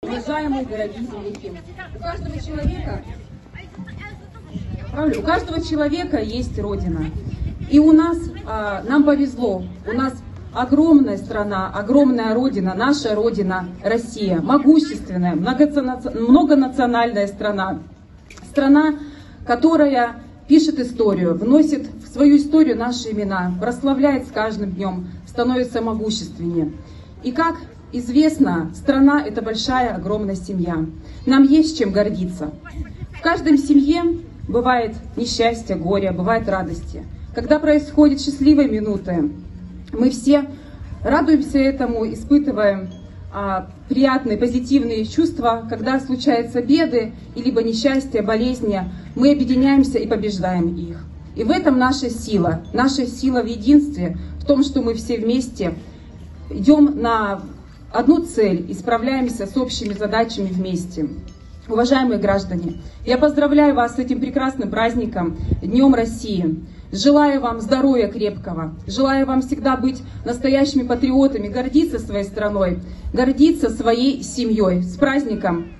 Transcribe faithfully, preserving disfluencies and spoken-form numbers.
Уважаемые дорогие земляки, у каждого человека, правда, у каждого человека есть родина. И у нас, а, нам повезло, у нас огромная страна, огромная родина, наша родина Россия, могущественная, многонациональная страна. Страна, которая пишет историю, вносит в свою историю наши имена, прославляет с каждым днем, становится могущественнее. И как известно, страна — это большая, огромная семья. Нам есть чем гордиться. В каждой семье бывает несчастье, горе, бывает радости. Когда происходят счастливые минуты, мы все радуемся этому, испытываем а, приятные, позитивные чувства. Когда случаются беды, либо несчастья, болезни, мы объединяемся и побеждаем их. И в этом наша сила. Наша сила в единстве, в том, что мы все вместе идем на одну цель и справляемся с общими задачами вместе. Уважаемые граждане, я поздравляю вас с этим прекрасным праздником, Днем России. Желаю вам здоровья крепкого, желаю вам всегда быть настоящими патриотами, гордиться своей страной, гордиться своей семьей. С праздником!